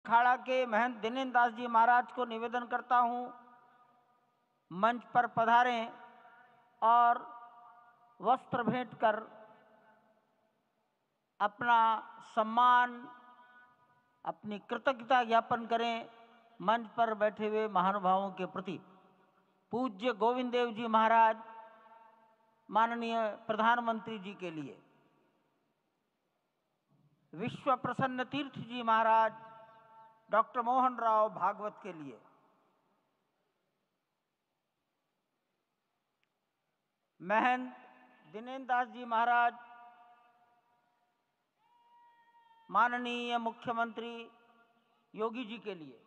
अखाड़ा के महंत दिनेन्द्र दास जी महाराज को निवेदन करता हूं, मंच पर पधारें और वस्त्र भेंट कर अपना सम्मान, अपनी कृतज्ञता ज्ञापन करें मंच पर बैठे हुए महानुभावों के प्रति। पूज्य गोविंद देव जी महाराज, माननीय प्रधानमंत्री जी के लिए, विश्व प्रसन्न तीर्थ जी महाराज डॉक्टर मोहन राव भागवत के लिए, महंत दिनेन्द्र दास जी महाराज माननीय मुख्यमंत्री योगी जी के लिए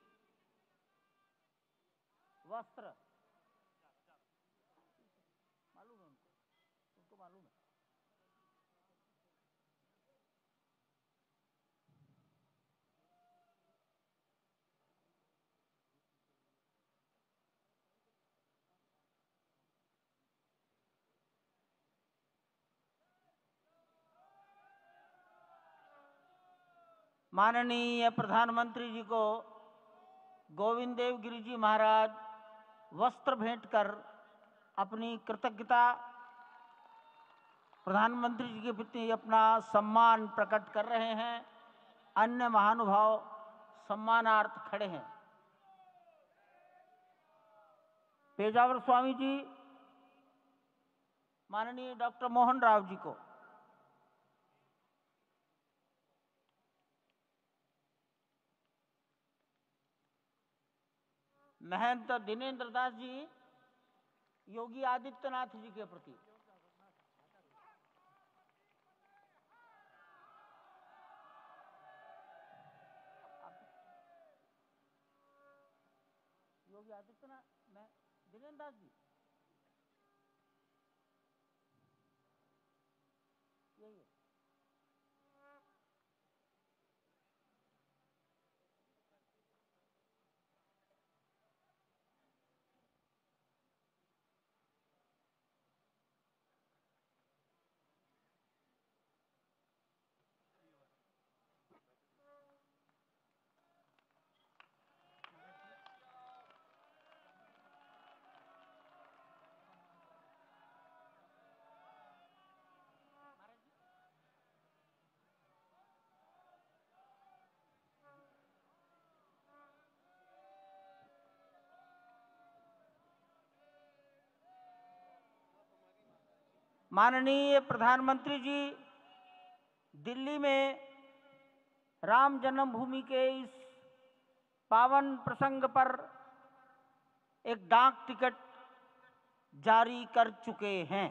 वस्त्र मालूम है उनको मालूम है। माननीय प्रधानमंत्री जी को गोविंद देव गिरि जी महाराज वस्त्र भेंट कर अपनी कृतज्ञता, प्रधानमंत्री जी के प्रति अपना सम्मान प्रकट कर रहे हैं। अन्य महानुभाव सम्मानार्थ खड़े हैं। पेजावर स्वामी जी माननीय डॉक्टर मोहन राव जी को, महंत दिनेन्द्र दास जी योगी आदित्यनाथ जी के प्रति, योगी आदित्यनाथ मैं दिनेन्द्र दास जी यही है। माननीय प्रधानमंत्री जी दिल्ली में राम जन्मभूमि के इस पावन प्रसंग पर एक डाक टिकट जारी कर चुके हैं।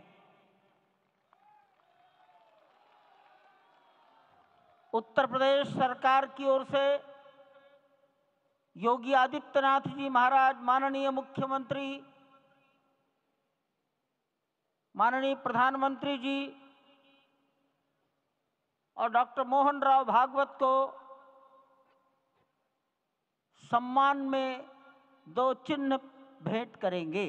उत्तर प्रदेश सरकार की ओर से योगी आदित्यनाथ जी महाराज, माननीय मुख्यमंत्री, माननीय प्रधानमंत्री जी और डॉक्टर मोहन राव भागवत को सम्मान में 2 चिन्ह भेंट करेंगे।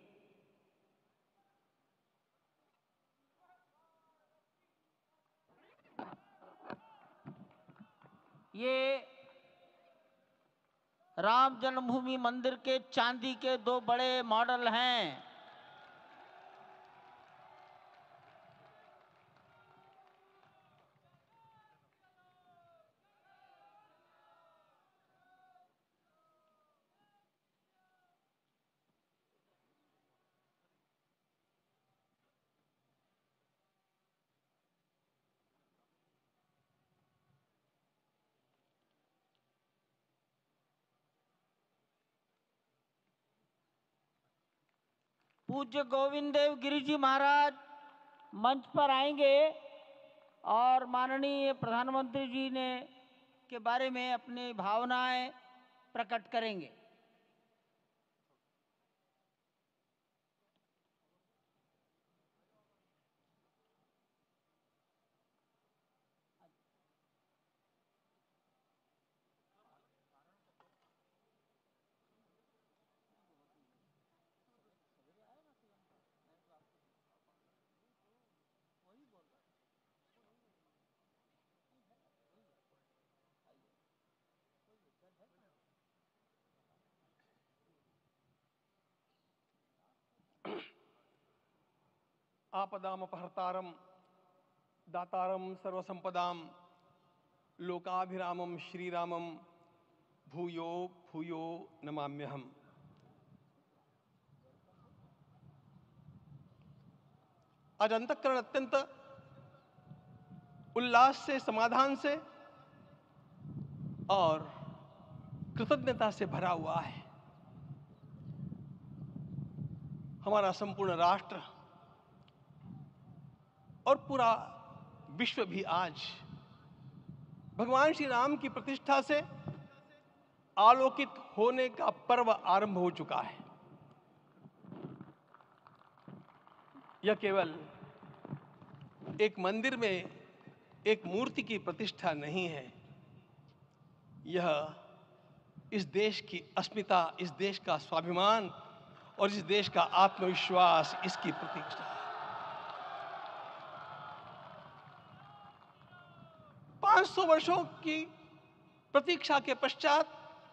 ये राम जन्मभूमि मंदिर के चांदी के 2 बड़े मॉडल हैं। पूज्य गोविंद देव गिरि जी महाराज मंच पर आएंगे और माननीय प्रधानमंत्री जी ने के बारे में अपनी भावनाएं प्रकट करेंगे। आपदामपहर्तारम दातारम सर्वसंपदाम लोकाभिरामम श्रीरामम भूयो भूयो नमाम्यहम्। आज अंतःकरण अत्यंत उल्लास से, समाधान से और कृतज्ञता से भरा हुआ है। हमारा संपूर्ण राष्ट्र और पूरा विश्व भी आज भगवान श्री राम की प्रतिष्ठा से आलोकित होने का पर्व आरंभ हो चुका है। यह केवल एक मंदिर में एक मूर्ति की प्रतिष्ठा नहीं है, यह इस देश की अस्मिता, इस देश का स्वाभिमान और इस देश का आत्मविश्वास, इसकी प्रतीक्षा है। 500 वर्षों की प्रतीक्षा के पश्चात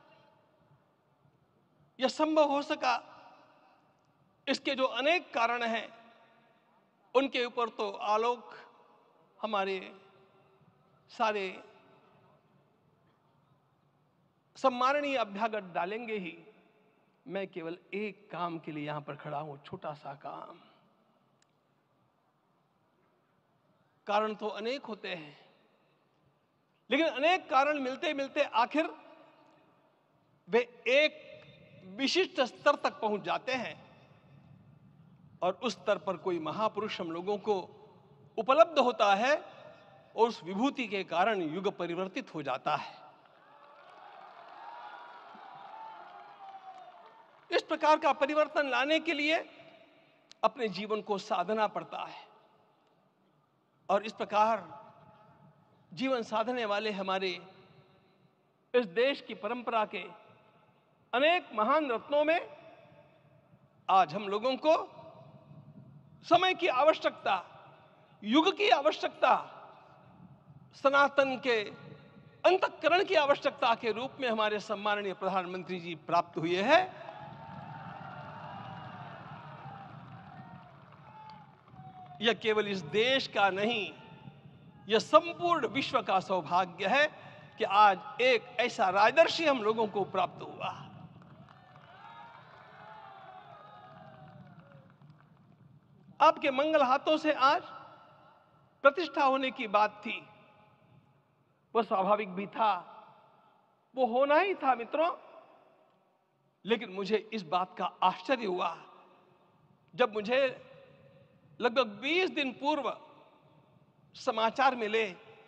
यह संभव हो सका। इसके जो अनेक कारण हैं, उनके ऊपर तो आलोक हमारे सारे सम्माननीय अभ्यागत डालेंगे ही। मैं केवल एक काम के लिए यहां पर खड़ा हूं, छोटा सा काम। कारण तो अनेक होते हैं, लेकिन अनेक कारण मिलते मिलते आखिर वे एक विशिष्ट स्तर तक पहुंच जाते हैं और उस स्तर पर कोई महापुरुष हम लोगों को उपलब्ध होता है और उस विभूति के कारण युग परिवर्तित हो जाता है। इस प्रकार का परिवर्तन लाने के लिए अपने जीवन को साधना पड़ता है और इस प्रकार जीवन साधने वाले हमारे इस देश की परंपरा के अनेक महान रत्नों में आज हम लोगों को समय की आवश्यकता, युग की आवश्यकता, सनातन के अंतःकरण की आवश्यकता के रूप में हमारे सम्माननीय प्रधानमंत्री जी प्राप्त हुए हैं। यह केवल इस देश का नहीं, यह संपूर्ण विश्व का सौभाग्य है कि आज एक ऐसा राजदर्शी हम लोगों को प्राप्त हुआ। आपके मंगल हाथों से आज प्रतिष्ठा होने की बात थी, वह स्वाभाविक भी था, वो होना ही था मित्रों। लेकिन मुझे इस बात का आश्चर्य हुआ जब मुझे लगभग 20 दिन पूर्व समाचार मिले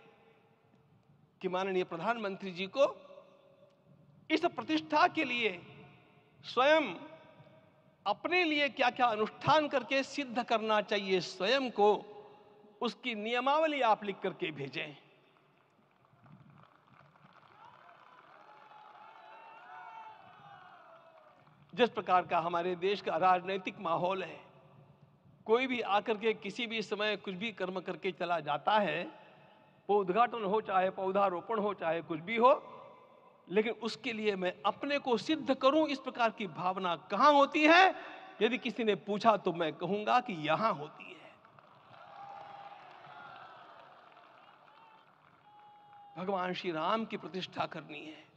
कि माननीय प्रधानमंत्री जी को इस प्रतिष्ठा के लिए स्वयं अपने लिए क्या क्या अनुष्ठान करके सिद्ध करना चाहिए स्वयं को, उसकी नियमावली आप लिख करके भेजें। जिस प्रकार का हमारे देश का राजनीतिक माहौल है, कोई भी आकर के किसी भी समय कुछ भी कर्म करके चला जाता है, वो उद्घाटन हो, चाहे पौधारोपण हो, चाहे कुछ भी हो, लेकिन उसके लिए मैं अपने को सिद्ध करूं, इस प्रकार की भावना कहां होती है? यदि किसी ने पूछा तो मैं कहूंगा कि यहां होती है। भगवान श्री राम की प्रतिष्ठा करनी है,